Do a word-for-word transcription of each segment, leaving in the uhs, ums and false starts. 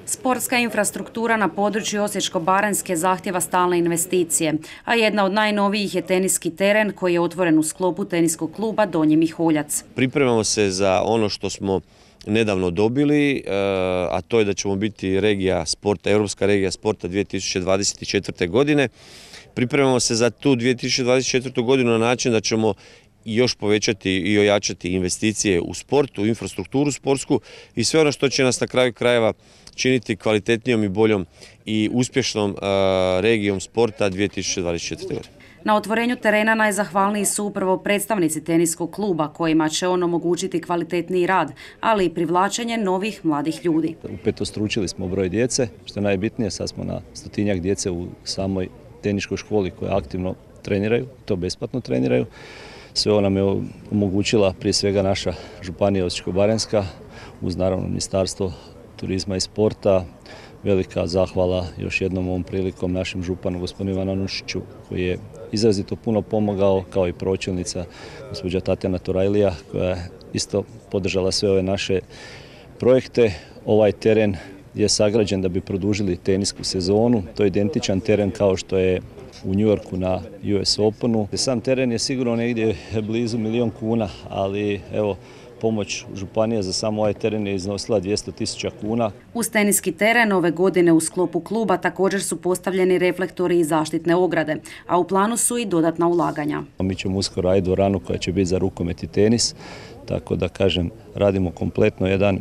Sportska infrastruktura na području Osječko-baranjske zahtjeva stalne investicije, a jedna od najnovijih je teniski teren koji je otvoren u sklopu teniskog kluba Donji Miholjac. Pripremamo se za ono što smo nedavno dobili, a to je da ćemo biti regija sporta, europska regija sporta dvije tisuće dvadeset četvrte. godine. Pripremamo se za tu dvije tisuće dvadeset četvrtu. godinu na način da ćemo još povećati i ojačati investicije u sportu, u infrastrukturu sportsku i sve ono što će nas na kraju krajeva činiti kvalitetnijom i boljom i uspješnom regijom sporta dvije tisuće dvadeset četvrte. godine. Na otvorenju terena najzahvalniji su upravo predstavnici teniskog kluba kojima će on omogućiti kvalitetniji rad, ali i privlačenje novih mladih ljudi. Upetostručili smo broj djece, što je najbitnije, sad smo na stotinjak djece u samoj teniškoj školi koja aktivno treniraju, to besplatno treniraju. Sve ovo nam je omogućila prije svega naša županija Osječko-baranjska uz naravno Ministarstvo turizma i sporta. Velika zahvala još jednom ovom prilikom našem županu gospodinu Ivanu Anušiću koji je izrazito puno pomogao, kao i pročelnica gospođa Tatjana Turajlija koja je isto podržala sve ove naše projekte. Ovaj teren je sagrađen da bi produžili tenisku sezonu. To je identičan teren kao što je u New Yorku na U S Openu. Sam teren je sigurno negdje blizu milijon kuna, ali evo, pomoć županije za samo ovaj teren je iznosila dvjesto tisuća kuna. Uz teniski teren ove godine u sklopu kluba također su postavljeni reflektori i zaštitne ograde, a u planu su i dodatna ulaganja. Mi ćemo uskoro raditi dvoranu koja će biti za rukomet i tenis, tako da kažem radimo kompletno jedan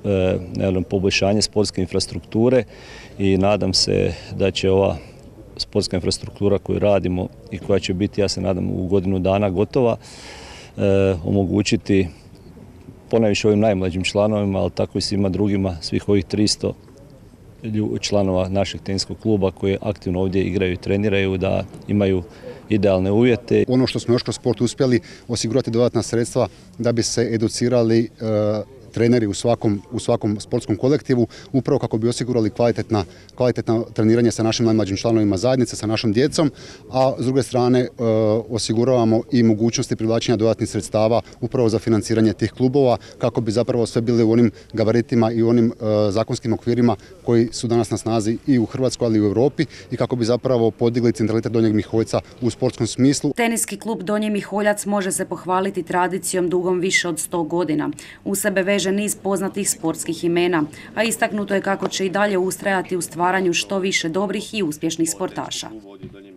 e, poboljšanje sportske infrastrukture i nadam se da će ova sportska infrastruktura koju radimo i koja će biti, ja se nadam, u godinu dana gotova, e, omogućiti ponajviše ovim najmlađim članovima, ali tako i svima drugima, svih ovih tristo članova našeg teniskog kluba koji aktivno ovdje igraju i treniraju, da imaju idealne uvjete. Ono što smo još kroz sport uspjeli osigurati dodatna sredstva da bi se educirali e, treneri u svakom, u svakom sportskom kolektivu, upravo kako bi osigurali kvalitetna, kvalitetna treniranje sa našim najmlađim članovima zajednice, sa našom djecom, a s druge strane e, osiguravamo i mogućnosti privlačenja dodatnih sredstava upravo za financiranje tih klubova, kako bi zapravo sve bili u onim gabaritima i u onim e, zakonskim okvirima koji su danas na snazi i u Hrvatskoj, ali i u Europi i kako bi zapravo podigli centralitet Donjeg Miholjca u sportskom smislu. Teniski klub Donji Miholjac može se pohvaliti tradicijom dugom više od sto godina. U sebe veže niz poznatih sportskih imena, a istaknuto je kako će i dalje ustrajati u stvaranju što više dobrih i uspješnih sportaša.